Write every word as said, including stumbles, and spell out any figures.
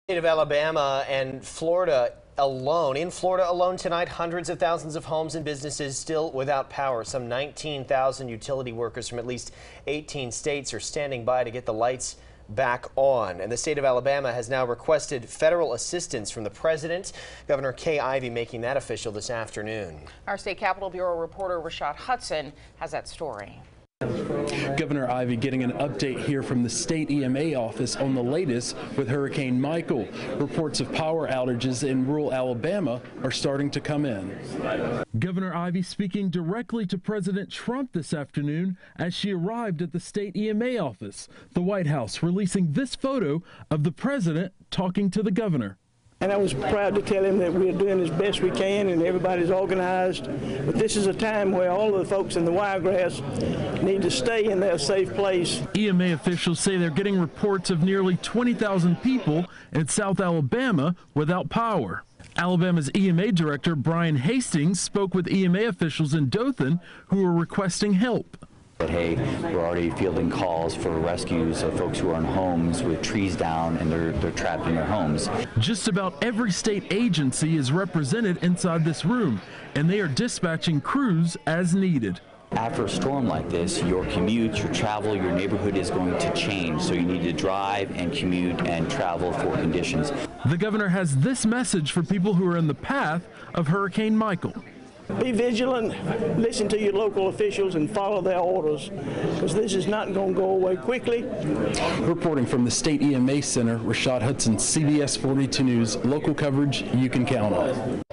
State of Alabama and Florida alone. In Florida alone tonight, hundreds of thousands of homes and businesses still without power. Some nineteen thousand utility workers from at least eighteen states are standing by to get the lights back on. And the state of Alabama has now requested federal assistance from the president. Governor Kay Ivey making that official this afternoon. Our State Capitol Bureau reporter Rashad Hudson has that story. Governor Ivey getting an update here from the state E M A office on the latest with Hurricane Michael. Reports of power outages in rural Alabama are starting to come in. Governor Ivey speaking directly to President Trump this afternoon as she arrived at the state E M A office. The White House releasing this photo of the president talking to the governor. And I was proud to tell him that we're doing as best we can and everybody's organized. But this is a time where all of the folks in the Wiregrass need to stay in their safe place. E M A officials say they're getting reports of nearly twenty thousand people in South Alabama without power. Alabama's E M A director Brian Hastings spoke with E M A officials in Dothan who are requesting help. But hey, we're already fielding calls for rescues of folks who are in homes with trees down and they're, they're trapped in their homes. Just about every state agency is represented inside this room, and they are dispatching crews as needed. After a storm like this, your commute, your travel, your neighborhood is going to change, so you need to drive and commute and travel for conditions. The governor has this message for people who are in the path of Hurricane Michael. Be vigilant, listen to your local officials and follow their orders, because this is not going to go away quickly. Reporting from the State E M A Center, Rashad Hudson, C B S forty-two News, local coverage you can count on.